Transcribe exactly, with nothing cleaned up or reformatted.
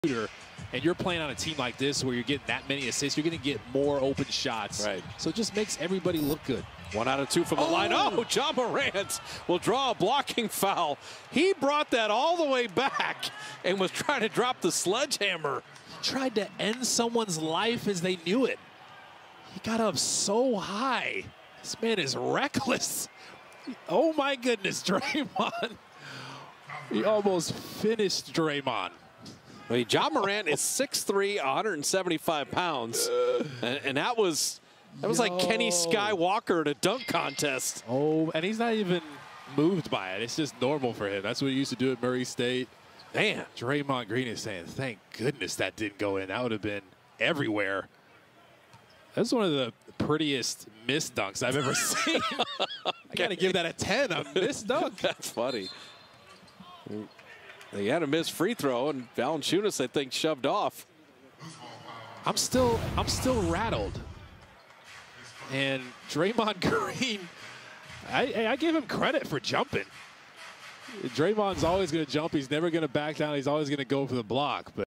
shooter, and you're playing on a team like this where you're getting that many assists, you're going to get more open shots. Right. So it just makes everybody look good. One out of two from the Oh. line. Oh, John Morant will draw a blocking foul. He brought that all the way back and was trying to drop the sledgehammer. Tried to end someone's life as they knew it. He got up so high. This man is reckless. Oh my goodness, Draymond. He almost finished Draymond. I mean, John Morant is six three, one hundred seventy-five pounds, and, and that was that was Yo. like Kenny Skywalker at a dunk contest. Oh, and he's not even moved by it. It's just normal for him. That's what he used to do at Murray State. Man, Draymond Green is saying, thank goodness that didn't go in. That would have been everywhere. That's one of the prettiest missed dunks I've ever seen. I got to give that a ten, a missed dunk. That's funny. They had a missed free throw, and Valanciunas, I think, shoved off. I'm still, I'm still rattled. And Draymond Green, I, I give him credit for jumping. Draymond's always going to jump. He's never going to back down. He's always going to go for the block. But